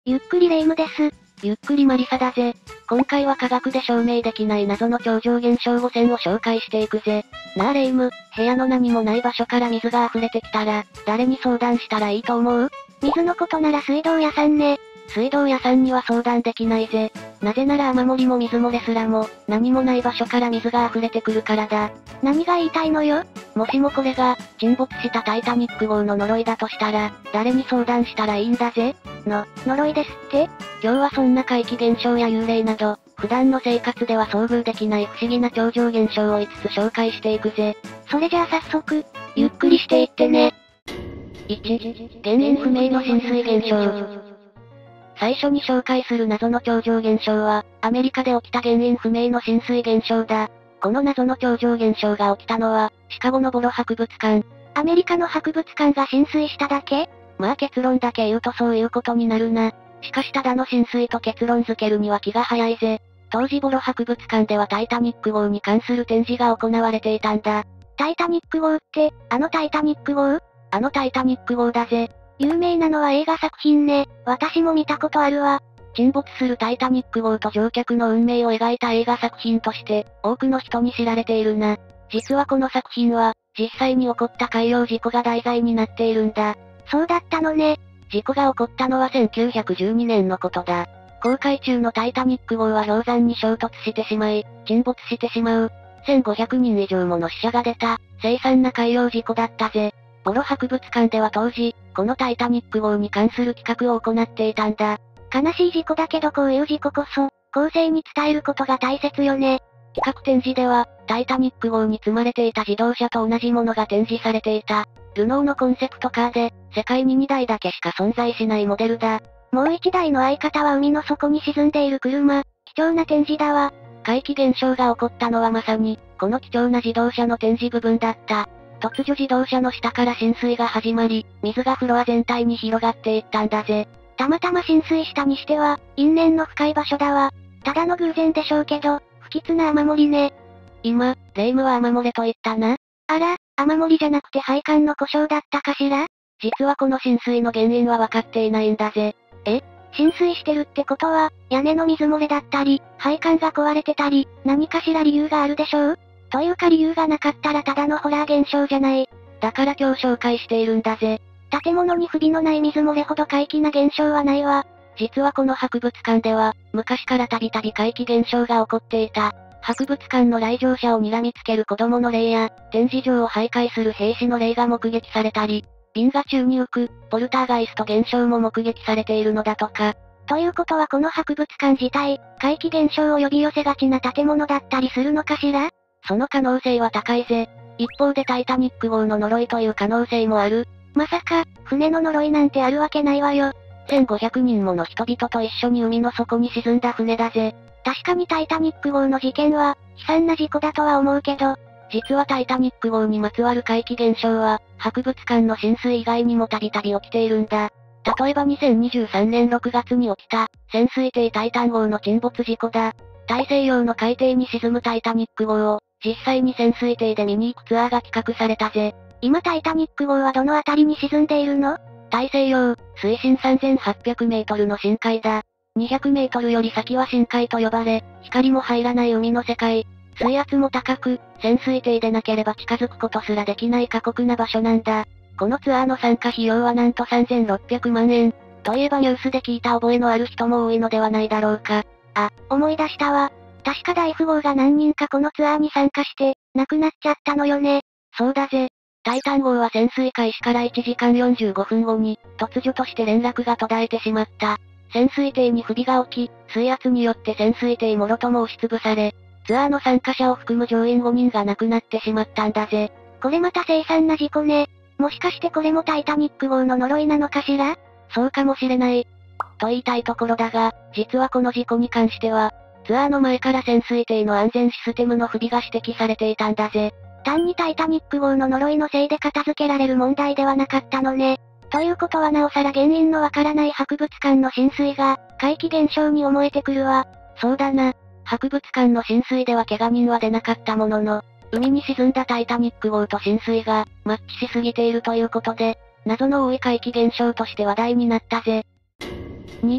ゆっくりレ夢ムです。 ゆっくりマリサだぜ。今回は科学で証明できない謎の超常現象5選を紹介していくぜ。なあレ夢ム、部屋の何もない場所から水が溢れてきたら、誰に相談したらいいと思う？ 水のことなら水道屋さんね。 水道屋さんには相談できないぜ。なぜなら雨漏りも水漏れすらも、何もない場所から水が溢れてくるからだ。 何が言いたいのよ？ もしもこれが、沈没したタイタニック号の呪いだとしたら、誰に相談したらいいんだぜ。 呪いですって？ 今日はそんな怪奇現象や幽霊など、普段の生活では遭遇できない不思議な超常現象を5つ紹介していくぜ。 それじゃあ早速、 ゆっくりしていってね。1、原因不明の浸水現象。最初に紹介する謎の超常現象は、アメリカで起きた原因不明の浸水現象だ。この謎の超常現象が起きたのは、シカゴのボロ博物館。 アメリカの博物館が浸水しただけ？ まあ結論だけ言うとそういうことになるな。しかしただの浸水と結論付けるには気が早いぜ。当時ボロ博物館ではタイタニック号に関する展示が行われていたんだ。 タイタニック号って、あのタイタニック号？ あのタイタニック号だぜ。 有名なのは映画作品ね。私も見たことあるわ。 沈没するタイタニック号と乗客の運命を描いた映画作品として、多くの人に知られているな。実はこの作品は、実際に起こった海洋事故が題材になっているんだ。 そうだったのね。 事故が起こったのは1912年のことだ。航海中のタイタニック号は氷山に衝突してしまい、沈没してしまう。1500人以上もの死者が出た、凄惨な海洋事故だったぜ。ボロ博物館では当時、このタイタニック号に関する企画を行っていたんだ。 悲しい事故だけどこういう事故こそ、後世に伝えることが大切よね。 企画展示では、タイタニック号に積まれていた自動車と同じものが展示されていた。ルノーのコンセプトカーで、世界に2台だけしか存在しないモデルだ。 もう1台の相方は海の底に沈んでいる車、貴重な展示だわ。 怪奇現象が起こったのはまさに、この貴重な自動車の展示部分だった。突如自動車の下から浸水が始まり、水がフロア全体に広がっていったんだぜ。 たまたま浸水したにしては、因縁の深い場所だわ。ただの偶然でしょうけど、不吉な雨漏りね。 今、レ夢ムは雨漏れと言ったな。 あら、雨漏りじゃなくて配管の故障だったかしら？ 実はこの浸水の原因は分かっていないんだぜ。 浸水してるってことは、屋根の水漏れだったり、配管が壊れてたり、何かしら理由があるでしょう？というか理由がなかったらただのホラー現象じゃない。 だから今日紹介しているんだぜ。 建物に不備のない水漏れほど怪奇な現象はないわ。 実はこの博物館では、昔からたびたび怪奇現象が起こっていた。博物館の来場者を睨みつける子供の例や、展示場を徘徊する兵士の例が目撃されたり、瓶が宙に浮く、ポルターガイスト現象も目撃されているのだとか。 ということはこの博物館自体、怪奇現象を呼び寄せがちな建物だったりするのかしら？ その可能性は高いぜ。一方でタイタニック号の呪いという可能性もある。 まさか、船の呪いなんてあるわけないわよ。 1500人もの人々と一緒に海の底に沈んだ船だぜ。 確かにタイタニック号の事件は、悲惨な事故だとは思うけど、 実はタイタニック号にまつわる怪奇現象は、博物館の浸水以外にもたびたび起きているんだ。例えば2023年6月に起きた、潜水艇タイタン号の沈没事故だ。大西洋の海底に沈むタイタニック号を、実際に潜水艇で見に行くツアーが企画されたぜ。 今タイタニック号はどの辺りに沈んでいるの？ 大西洋、水深3800メートルの深海だ。200メートルより先は深海と呼ばれ、光も入らない海の世界。水圧も高く、潜水艇でなければ近づくことすらできない過酷な場所なんだ。このツアーの参加費用はなんと3600万円。といえばニュースで聞いた覚えのある人も多いのではないだろうか。 あ、思い出したわ。確か大富豪が何人かこのツアーに参加して、亡くなっちゃったのよね。 そうだぜ。タイタン号は潜水開始から1時間45分後に、突如として連絡が途絶えてしまった。潜水艇に不備が起き、水圧によって潜水艇もろとも押しつぶされ、ツアーの参加者を含む乗員5人が亡くなってしまったんだぜ。 これまた凄惨な事故ね。もしかしてこれもタイタニック号の呪いなのかしら？ そうかもしれない。と言いたいところだが、実はこの事故に関しては、ツアーの前から潜水艇の安全システムの不備が指摘されていたんだぜ。 単にタイタニック号の呪いのせいで片付けられる問題ではなかったのね。ということはなおさら原因のわからない博物館の浸水が、怪奇現象に思えてくるわ。 そうだな。博物館の浸水では怪我人は出なかったものの、海に沈んだタイタニック号と浸水が、マッチしすぎているということで、謎の多い怪奇現象として話題になったぜ。2、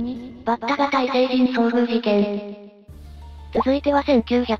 バッタ型異星人遭遇事件。続いては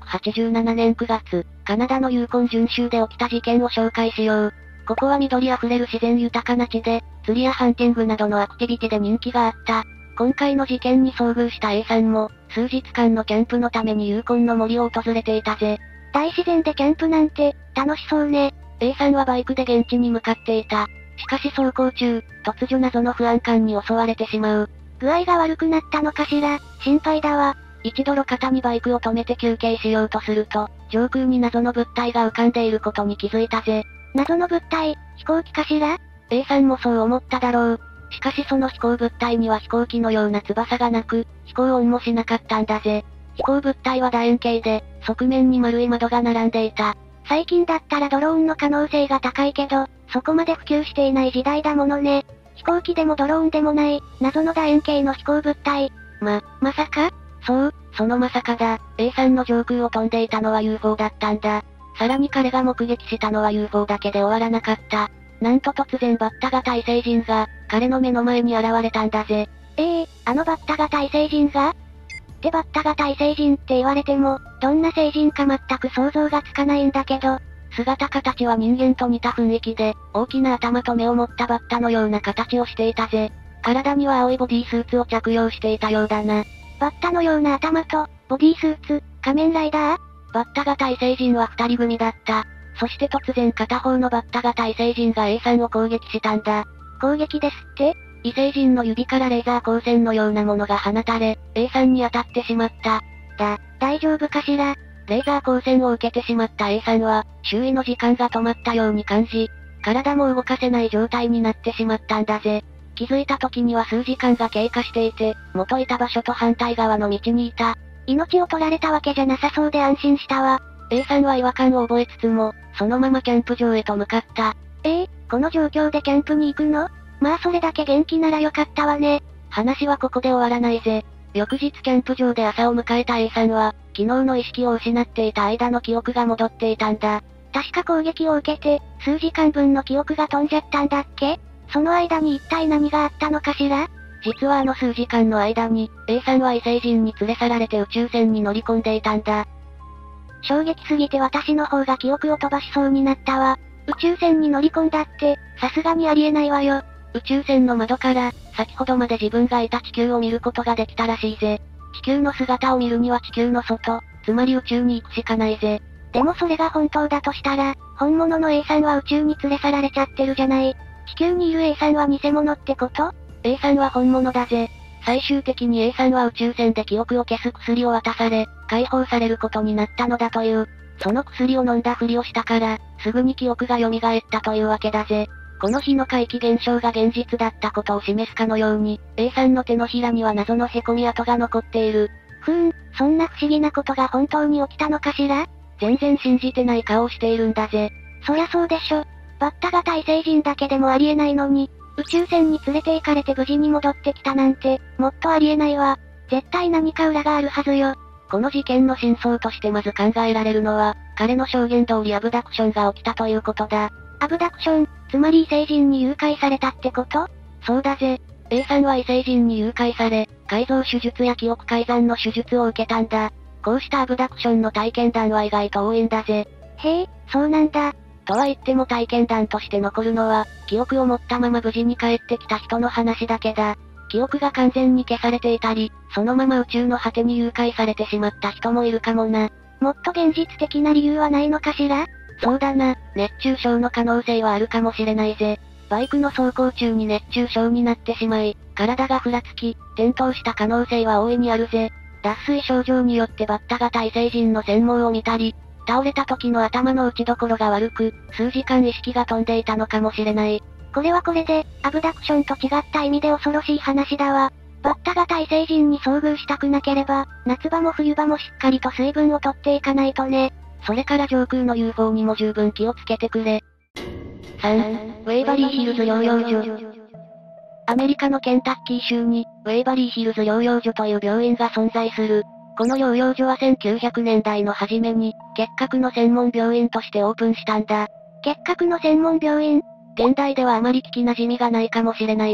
1987年9月、カナダのユーコン準州で起きた事件を紹介しよう。ここは緑あふれる自然豊かな地で、釣りやハンティングなどのアクティビティで人気があった。今回の事件に遭遇した A さんも、数日間のキャンプのためにユーコンの森を訪れていたぜ。 大自然でキャンプなんて、楽しそうね。 A さんはバイクで現地に向かっていた。しかし走行中、突如謎の不安感に襲われてしまう。 具合が悪くなったのかしら、心配だわ。 一度路肩にバイクを止めて休憩しようとすると、上空に謎の物体が浮かんでいることに気づいたぜ。 謎の物体、飛行機かしら？ A さんもそう思っただろう。しかしその飛行物体には飛行機のような翼がなく、飛行音もしなかったんだぜ。飛行物体は楕円形で、側面に丸い窓が並んでいた。 最近だったらドローンの可能性が高いけど、そこまで普及していない時代だものね。飛行機でもドローンでもない、謎の楕円形の飛行物体。まさか？ そう、そのまさかだ。A さんの上空を飛んでいたのは UFO だったんだ。さらに彼が目撃したのは UFO だけで終わらなかった。なんと突然バッタ型異星人が、彼の目の前に現れたんだぜ。 あのバッタ型異星人が？ってバッタ型異星人って言われても、どんな星人か全く想像がつかないんだけど、 姿形は人間と似た雰囲気で、大きな頭と目を持ったバッタのような形をしていたぜ。体には青いボディースーツを着用していたようだな。 バッタのような頭と、ボディースーツ、仮面ライダー？ バッタ型異星人は二人組だった。そして突然片方のバッタ型異星人が A さんを攻撃したんだ。 攻撃ですって？ 異星人の指からレーザー光線のようなものが放たれ、A さんに当たってしまった。 大丈夫かしら？ レーザー光線を受けてしまった A さんは、周囲の時間が止まったように感じ、体も動かせない状態になってしまったんだぜ。気づいた時には数時間が経過していて、元いた場所と反対側の道にいた。 命を取られたわけじゃなさそうで安心したわ。 A さんは違和感を覚えつつも、そのままキャンプ場へと向かった。 この状況でキャンプに行くの？まあそれだけ元気ならよかったわね。 話はここで終わらないぜ。翌日キャンプ場で朝を迎えた A さんは、昨日の意識を失っていた間の記憶が戻っていたんだ。 確か攻撃を受けて、数時間分の記憶が飛んじゃったんだっけ？その間に一体何があったのかしら？ 実はあの数時間の間に、A さんは異星人に連れ去られて宇宙船に乗り込んでいたんだ。 衝撃すぎて私の方が記憶を飛ばしそうになったわ。宇宙船に乗り込んだって、さすがにありえないわよ。 宇宙船の窓から、先ほどまで自分がいた地球を見ることができたらしいぜ。地球の姿を見るには地球の外、つまり宇宙に行くしかないぜ。 でもそれが本当だとしたら、本物の A さんは宇宙に連れ去られちゃってるじゃない。地球にいる A さんは偽物ってこと？ A さんは本物だぜ。最終的に A さんは宇宙船で記憶を消す薬を渡され、解放されることになったのだという。その薬を飲んだふりをしたから、すぐに記憶が蘇ったというわけだぜ。この日の怪奇現象が現実だったことを示すかのように、A さんの手のひらには謎の凹み跡が残っている。 そんな不思議なことが本当に起きたのかしら？ 全然信じてない顔をしているんだぜ。 そりゃそうでしょ。バッタ型異星人だけでもありえないのに、宇宙船に連れて行かれて無事に戻ってきたなんて、もっとありえないわ。絶対何か裏があるはずよ。 この事件の真相としてまず考えられるのは、彼の証言通りアブダクションが起きたということだ。 アブダクション、つまり異星人に誘拐されたってこと？ そうだぜ。A さんは異星人に誘拐され、改造手術や記憶改ざんの手術を受けたんだ。こうしたアブダクションの体験談は意外と多いんだぜ。 へえ、そうなんだ。 とは言っても体験談として残るのは、記憶を持ったまま無事に帰ってきた人の話だけだ。記憶が完全に消されていたり、そのまま宇宙の果てに誘拐されてしまった人もいるかもな。 もっと現実的な理由はないのかしら？ そうだな、熱中症の可能性はあるかもしれないぜ。バイクの走行中に熱中症になってしまい、体がふらつき、転倒した可能性は大いにあるぜ。脱水症状によってバッタ型異星人の専門を見たり、倒れた時の頭の打ちどころが悪く、数時間意識が飛んでいたのかもしれない。 これはこれで、アブダクションと違った意味で恐ろしい話だわ。バッタ型異星人に遭遇したくなければ、夏場も冬場もしっかりと水分を取っていかないとね。 それから上空の UFO にも十分気をつけてくれ。3、ウェイバリーヒルズ療養所。アメリカのケンタッキー州に、ウェイバリーヒルズ療養所という病院が存在する。この療養所は1900年代の初めに、結核の専門病院としてオープンしたんだ。 結核の専門病院？ 現代ではあまり聞き馴染みがないかもしれないな。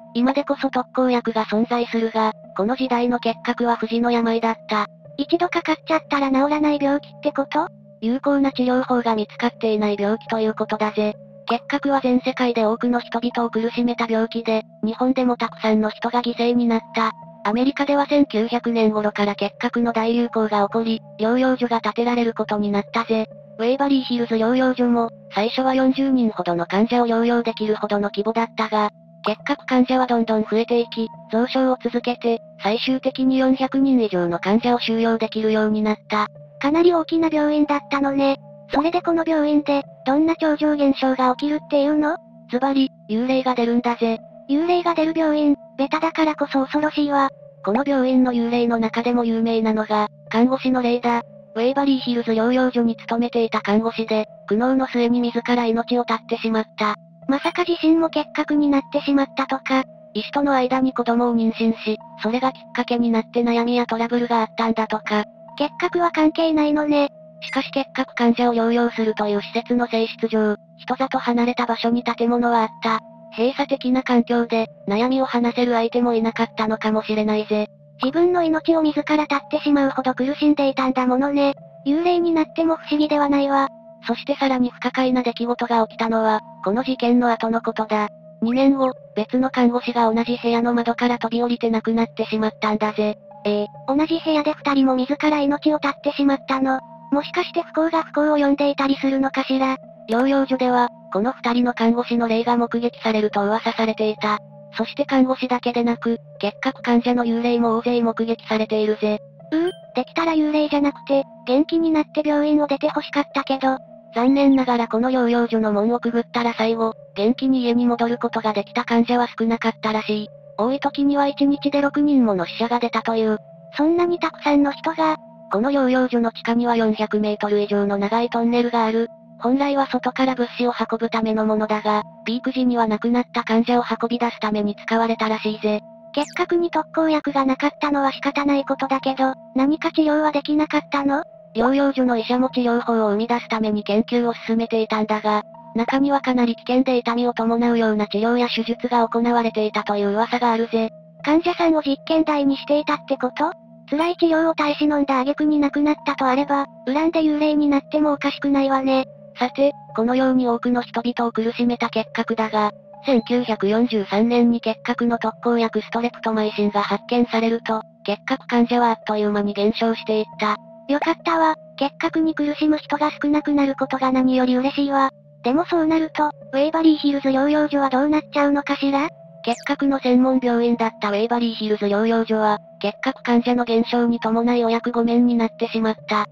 今でこそ特効薬が存在するが、この時代の結核は不治の病だった。 一度かかっちゃったら治らない病気ってこと？ 有効な治療法が見つかっていない病気ということだぜ。結核は全世界で多くの人々を苦しめた病気で、日本でもたくさんの人が犠牲になった。アメリカでは1900年頃から結核の大流行が起こり、療養所が建てられることになったぜ。ウェイバリーヒルズ療養所も、最初は40人ほどの患者を療養できるほどの規模だったが、結核患者はどんどん増えていき、増床を続けて、最終的に400人以上の患者を収容できるようになった。 かなり大きな病院だったのね。それでこの病院で、どんな超常現象が起きるっていうの？ ズバリ、幽霊が出るんだぜ。 幽霊が出る病院、ベタだからこそ恐ろしいわ。 この病院の幽霊の中でも有名なのが、看護師の霊だ。ウェイバリーヒルズ療養所に勤めていた看護師で、苦悩の末に自ら命を絶ってしまった。 まさか自身も結核になってしまったとか。 医師との間に子供を妊娠し、それがきっかけになって悩みやトラブルがあったんだとか。 結核は関係ないのね。 しかし結核患者を療養するという施設の性質上、人里離れた場所に建物はあった。閉鎖的な環境で、悩みを話せる相手もいなかったのかもしれないぜ。 自分の命を自ら絶ってしまうほど苦しんでいたんだものね。幽霊になっても不思議ではないわ。 そしてさらに不可解な出来事が起きたのは、この事件の後のことだ。2年後、別の看護師が同じ部屋の窓から飛び降りて亡くなってしまったんだぜ。 同じ部屋で2人も自ら命を絶ってしまったの。もしかして不幸が不幸を呼んでいたりするのかしら。 療養所では、この2人の看護師の霊が目撃されると噂されていた。そして看護師だけでなく、結核患者の幽霊も大勢目撃されているぜ。 できたら幽霊じゃなくて、元気になって病院を出て欲しかったけど。 残念ながらこの療養所の門をくぐったら最後、元気に家に戻ることができた患者は少なかったらしい。多い時には1日で6人もの死者が出たという。 そんなにたくさんの人が。 この療養所の地下には400メートル以上の長いトンネルがある。本来は外から物資を運ぶためのものだが、ピーク時には亡くなった患者を運び出すために使われたらしいぜ。 結核に特効薬がなかったのは仕方ないことだけど、何か治療はできなかったの？ 療養所の医者も治療法を生み出すために研究を進めていたんだが、中にはかなり危険で痛みを伴うような治療や手術が行われていたという噂があるぜ。 患者さんを実験台にしていたってこと？辛い治療を耐え忍んだ挙句に亡くなったとあれば、恨んで幽霊になってもおかしくないわね。 さて、このように多くの人々を苦しめた結核だが、1943年に結核の特効薬ストレプトマイシンが発見されると、結核患者はあっという間に減少していった。 よかったわ、結核に苦しむ人が少なくなることが何より嬉しいわ。でもそうなると、ウェイバリーヒルズ療養所はどうなっちゃうのかしら？ 結核の専門病院だったウェイバリーヒルズ療養所は、結核患者の減少に伴いお役御免になってしまった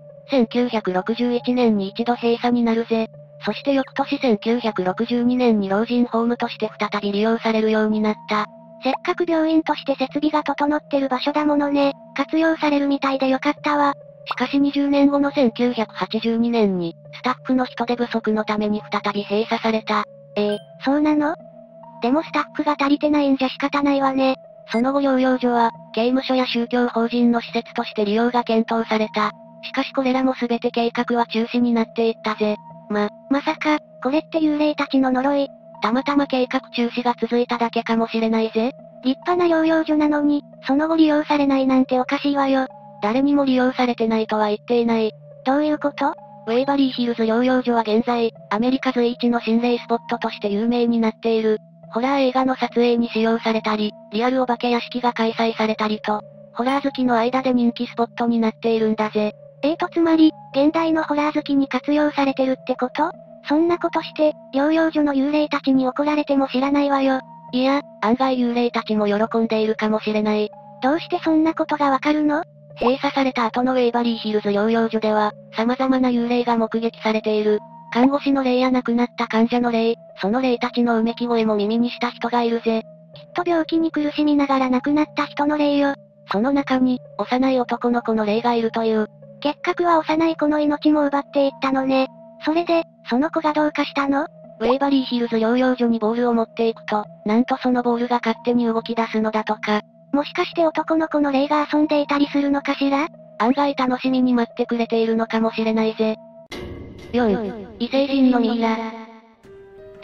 。1961年に一度閉鎖になるぜ。そして翌年1962年に老人ホームとして再び利用されるようになった。 せっかく病院として設備が整ってる場所だものね。活用されるみたいでよかったわ。 しかし20年後の1982年に、スタッフの人手不足のために再び閉鎖された。 そうなの？でもスタッフが足りてないんじゃ仕方ないわね。 その後療養所は、刑務所や宗教法人の施設として利用が検討された。しかしこれらも全て計画は中止になっていったぜ。 まさか、これって幽霊たちの呪い。 たまたま計画中止が続いただけかもしれないぜ。 立派な療養所なのに、その後利用されないなんておかしいわよ。 誰にも利用されてないとは言っていない。 どういうこと？ ウェイバリーヒルズ療養所は現在、アメリカ随一の心霊スポットとして有名になっている。ホラー映画の撮影に使用されたり、リアルお化け屋敷が開催されたりと、ホラー好きの間で人気スポットになっているんだぜ。 つまり、現代のホラー好きに活用されてるってこと？そんなことして、療養所の幽霊たちに怒られても知らないわよ。 いや、案外幽霊たちも喜んでいるかもしれない。 どうしてそんなことがわかるの？ 閉鎖された後のウェイバリーヒルズ療養所では、様々な幽霊が目撃されている。看護師の霊や亡くなった患者の霊、その霊たちのうめき声も耳にした人がいるぜ。 きっと病気に苦しみながら亡くなった人の霊よ。 その中に、幼い男の子の霊がいるという。 結核は幼い子の命も奪っていったのね。それで、その子がどうかしたの？ ウェイバリーヒルズ療養所にボールを持っていくと、なんとそのボールが勝手に動き出すのだとか。 もしかして男の子の霊が遊んでいたりするのかしら？ 案外楽しみに待ってくれているのかもしれないぜ。4位、異星人のミイラ。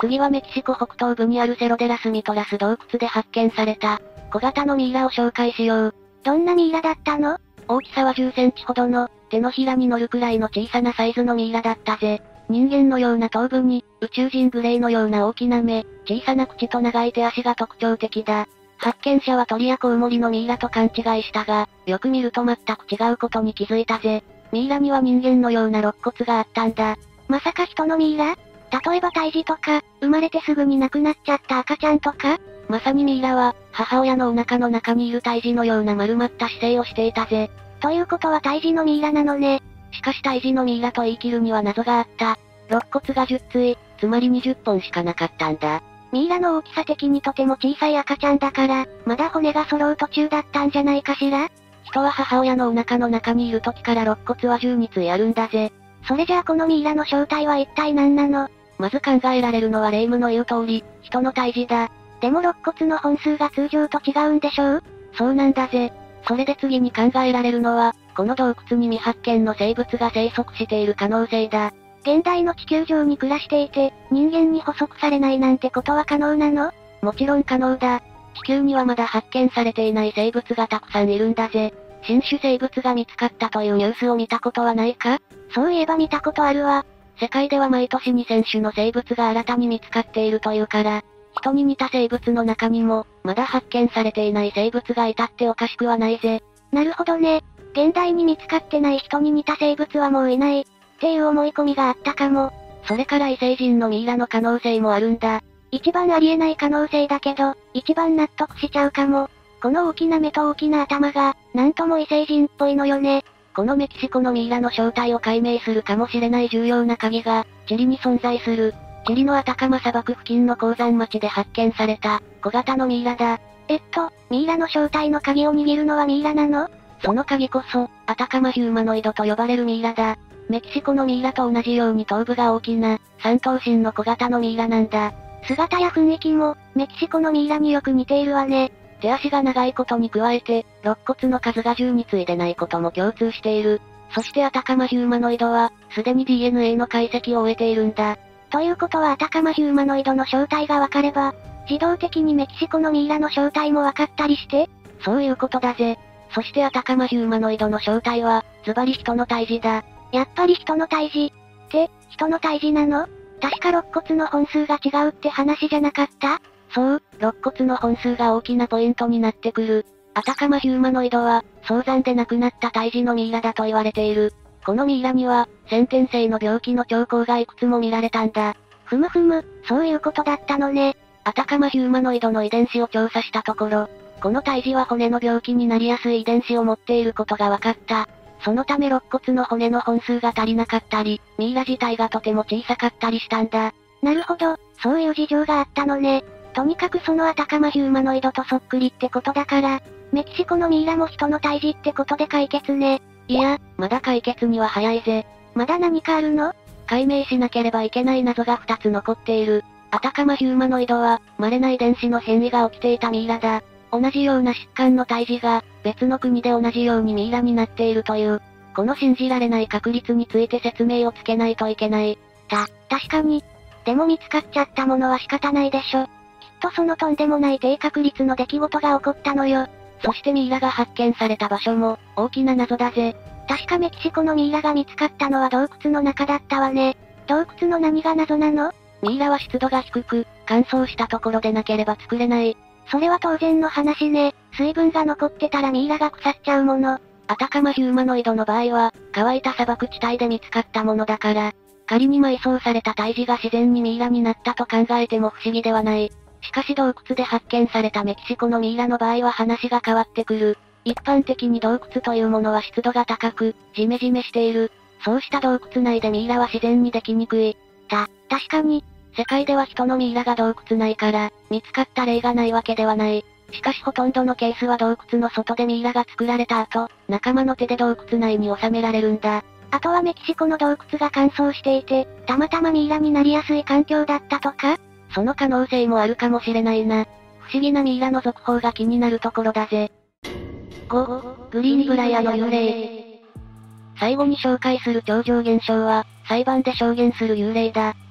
次はメキシコ北東部にあるセロデラスミトラス洞窟で発見された、小型のミイラを紹介しよう。 どんなミイラだったの？ 大きさは10センチほどの、手のひらに乗るくらいの小さなサイズのミイラだったぜ。人間のような頭部に、宇宙人グレイのような大きな目、小さな口と長い手足が特徴的だ。発見者は鳥やコウモリのミイラと勘違いしたが、よく見ると全く違うことに気づいたぜ。ミイラには人間のような肋骨があったんだ。 まさか人のミイラ？例えば胎児とか、生まれてすぐに亡くなっちゃった赤ちゃんとか？ まさにミイラは、母親のお腹の中にいる胎児のような丸まった姿勢をしていたぜ。 ということは胎児のミイラなのね。 しかし胎児のミイラと言い切るには謎があった。肋骨が10対、つまり20本しかなかったんだ。 ミイラの大きさ的にとても小さい赤ちゃんだから、まだ骨が揃う途中だったんじゃないかしら？ 人は母親のお腹の中にいる時から肋骨は12対あるんだぜ。 それじゃあこのミイラの正体は一体何なの？ まず考えられるのは霊夢の言う通り、人の胎児だ。 でも肋骨の本数が通常と違うんでしょう？ そうなんだぜ。それで次に考えられるのは、この洞窟に未発見の生物が生息している可能性だ。 現代の地球上に暮らしていて、人間に捕捉されないなんてことは可能なの？ もちろん可能だ。地球にはまだ発見されていない生物がたくさんいるんだぜ。新種生物が見つかったというニュースを見たことはないか？ そういえば見たことあるわ。 世界では毎年2000種の生物が新たに見つかっているというから、人に似た生物の中にも、まだ発見されていない生物がいたっておかしくはないぜ。 なるほどね。現代に見つかってない人に似た生物はもういない、っていう思い込みがあったかも。 それから異星人のミイラの可能性もあるんだ。 一番ありえない可能性だけど、一番納得しちゃうかも。この大きな目と大きな頭が、なんとも異星人っぽいのよね。 このメキシコのミイラの正体を解明するかもしれない重要な鍵が、チリに存在する。チリのアタカマ砂漠付近の鉱山町で発見された、小型のミイラだ。 ミイラの正体の鍵を握るのはミイラなの？ その鍵こそ、アタカマヒューマノイドと呼ばれるミイラだ。メキシコのミイラと同じように頭部が大きな、三頭身の小型のミイラなんだ。 姿や雰囲気も、メキシコのミイラによく似ているわね。 手足が長いことに加えて、肋骨の数が12対でないことも共通している。そしてアタカマヒューマノイドは、すでに DNA の解析を終えているんだ。 ということはアタカマヒューマノイドの正体がわかれば、自動的にメキシコのミイラの正体もわかったりして？ そういうことだぜ。そしてアタカマヒューマノイドの正体は、ズバリ人の胎児だ。 やっぱり人の胎児。って、人の胎児なの？確か肋骨の本数が違うって話じゃなかった？ そう、肋骨の本数が大きなポイントになってくる。アタカマヒューマノイドは、早産で亡くなった胎児のミイラだと言われている。このミイラには、先天性の病気の兆候がいくつも見られたんだ。 ふむふむ、そういうことだったのね。 アタカマヒューマノイドの遺伝子を調査したところ、この胎児は骨の病気になりやすい遺伝子を持っていることが分かった。そのため肋骨の骨の本数が足りなかったり、ミイラ自体がとても小さかったりしたんだ。 なるほど、そういう事情があったのね。とにかくそのアタカマヒューマノイドとそっくりってことだから、メキシコのミイラも人の胎児ってことで解決ね。 いや、まだ解決には早いぜ。 まだ何かあるの？ 解明しなければいけない謎が2つ残っている。アタカマヒューマノイドは、稀な遺伝子の変異が起きていたミイラだ。同じような疾患の胎児が、別の国で同じようにミイラになっているという、この信じられない確率について説明をつけないといけない。 確かに。でも見つかっちゃったものは仕方ないでしょ。きっとそのとんでもない低確率の出来事が起こったのよ。 そしてミイラが発見された場所も、大きな謎だぜ。 確かメキシコのミイラが見つかったのは洞窟の中だったわね。洞窟の何が謎なの？ ミイラは湿度が低く、乾燥したところでなければ作れない。 それは当然の話ね。水分が残ってたらミイラが腐っちゃうもの。 アタカマヒューマノイドの場合は、乾いた砂漠地帯で見つかったものだから、仮に埋葬された胎児が自然にミイラになったと考えても不思議ではない。しかし洞窟で発見されたメキシコのミイラの場合は話が変わってくる。一般的に洞窟というものは湿度が高く、ジメジメしている。そうした洞窟内でミイラは自然にできにくい。 確かに。 世界では人のミイラが洞窟内から、見つかった例がないわけではない。しかしほとんどのケースは洞窟の外でミイラが作られた後、仲間の手で洞窟内に収められるんだ。 あとはメキシコの洞窟が乾燥していて、たまたまミイラになりやすい環境だったとか？ その可能性もあるかもしれないな。不思議なミイラの続報が気になるところだぜ。5、グリーンブライアの幽霊。最後に紹介する超常現象は、裁判で証言する幽霊だ。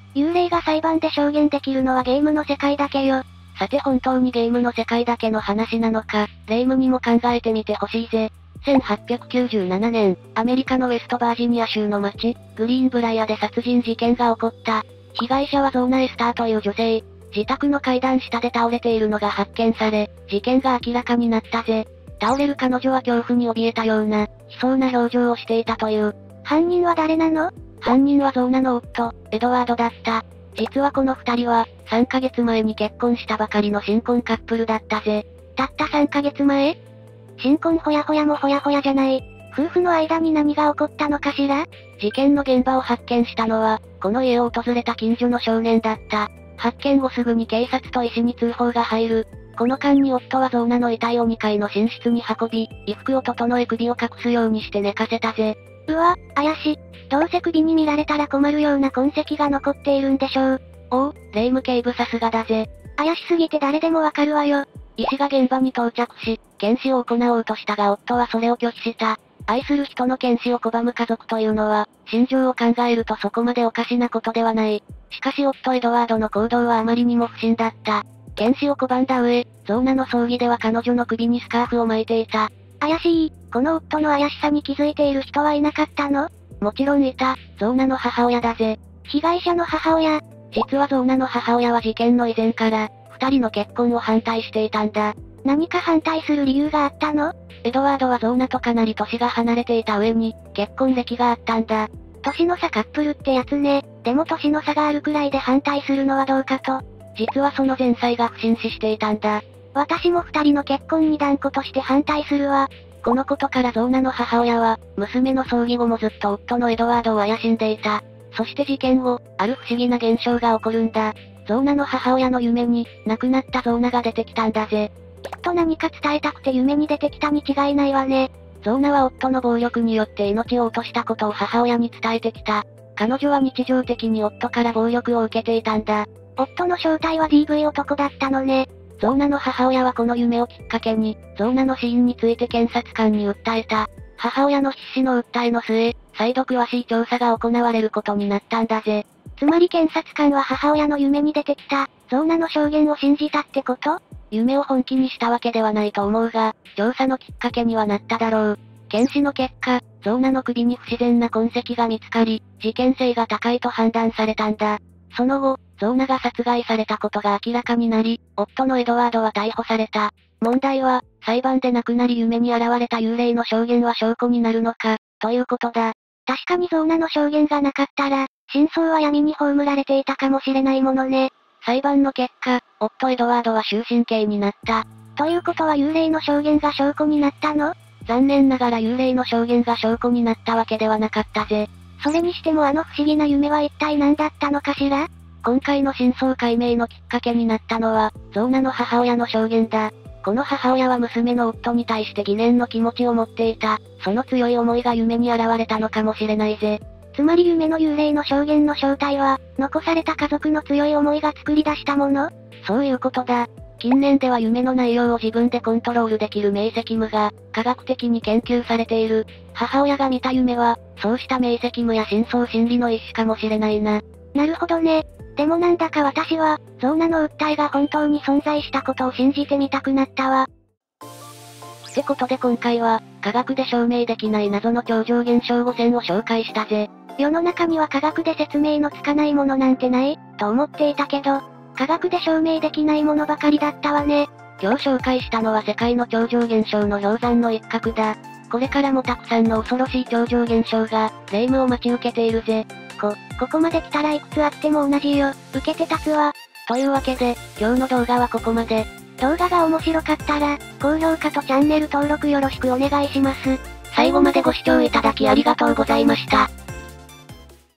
幽霊が裁判で証言できるのはゲームの世界だけよ。 さて本当にゲームの世界だけの話なのか、霊夢にも考えてみてほしいぜ。1897年、アメリカのウェストバージニア州の町、グリーンブライアで殺人事件が起こった。被害者はゾーナ・エスターという女性。自宅の階段下で倒れているのが発見され、事件が明らかになったぜ。倒れる彼女は恐怖に怯えたような、悲壮な表情をしていたという。 犯人は誰なの？ 犯人はゾーナの夫、エドワードだった。実はこの二人は、3ヶ月前に結婚したばかりの新婚カップルだったぜ。 たった3ヶ月前？新婚ほやほやもほやほやじゃない。夫婦の間に何が起こったのかしら？ 事件の現場を発見したのは、この家を訪れた近所の少年だった。発見後すぐに警察と医師に通報が入る。この間に夫はゾーナの遺体を2階の寝室に運び、衣服を整え首を隠すようにして寝かせたぜ。 うわ、怪しい。どうせ首に見られたら困るような痕跡が残っているんでしょう。 おう、霊夢警部さすがだぜ。 怪しすぎて誰でもわかるわよ。 医師が現場に到着し、検視を行おうとしたが夫はそれを拒否した。愛する人の検視を拒む家族というのは、心情を考えるとそこまでおかしなことではない。しかし夫エドワードの行動はあまりにも不審だった。検視を拒んだ上、ゾーナの葬儀では彼女の首にスカーフを巻いていた。 怪しい。この夫の怪しさに気づいている人はいなかったの？ もちろんいた、ゾーナの母親だぜ。 被害者の母親。 実はゾーナの母親は事件の以前から、二人の結婚を反対していたんだ。 何か反対する理由があったの？ エドワードはゾーナとかなり年が離れていた上に、結婚歴があったんだ。 年の差カップルってやつね。でも年の差があるくらいで反対するのはどうかと。 実はその前妻が不審死していたんだ。 私も二人の結婚に断固として反対するわ。 このことからゾーナの母親は、娘の葬儀後もずっと夫のエドワードを怪しんでいた。そして事件後、ある不思議な現象が起こるんだ。ゾーナの母親の夢に、亡くなったゾーナが出てきたんだぜ。 きっと何か伝えたくて夢に出てきたに違いないわね。 ゾーナは夫の暴力によって命を落としたことを母親に伝えてきた。彼女は日常的に夫から暴力を受けていたんだ。 夫の正体は DV 男だったのね。 ゾーナの母親はこの夢をきっかけに、ゾーナの死因について検察官に訴えた。母親の必死の訴えの末、再度詳しい調査が行われることになったんだぜ。 つまり検察官は母親の夢に出てきた、ゾーナの証言を信じたってこと？ 夢を本気にしたわけではないと思うが、調査のきっかけにはなっただろう。検視の結果、ゾーナの首に不自然な痕跡が見つかり、事件性が高いと判断されたんだ。その後、ゾーナが殺害されたことが明らかになり、夫のエドワードは逮捕された。問題は、裁判で亡くなり夢に現れた幽霊の証言は証拠になるのか、ということだ。 確かにゾーナの証言がなかったら、真相は闇に葬られていたかもしれないものね。 裁判の結果、夫エドワードは終身刑になった。 ということは幽霊の証言が証拠になったの？ 残念ながら幽霊の証言が証拠になったわけではなかったぜ。 それにしてもあの不思議な夢は一体何だったのかしら？ 今回の真相解明のきっかけになったのは、ゾーナの母親の証言だ。この母親は娘の夫に対して疑念の気持ちを持っていた。その強い思いが夢に現れたのかもしれないぜ。 つまり夢の幽霊の証言の正体は、残された家族の強い思いが作り出したもの？ そういうことだ。近年では夢の内容を自分でコントロールできる明晰夢が、科学的に研究されている。母親が見た夢は、そうした明晰夢や深層心理の一種かもしれないな。 なるほどね。でもなんだか私は、ゾーナの訴えが本当に存在したことを信じてみたくなったわ。 ってことで今回は、科学で証明できない謎の超常現象5選を紹介したぜ。 世の中には科学で説明のつかないものなんてない、と思っていたけど、科学で証明できないものばかりだったわね。 今日紹介したのは世界の超常現象の氷山の一角だ。これからもたくさんの恐ろしい超常現象が、霊夢を待ち受けているぜ。 ここまで来たらいくつあっても同じよ。受けて立つわ。 というわけで、今日の動画はここまで。 動画が面白かったら、高評価とチャンネル登録よろしくお願いします。 最後までご視聴いただきありがとうございました。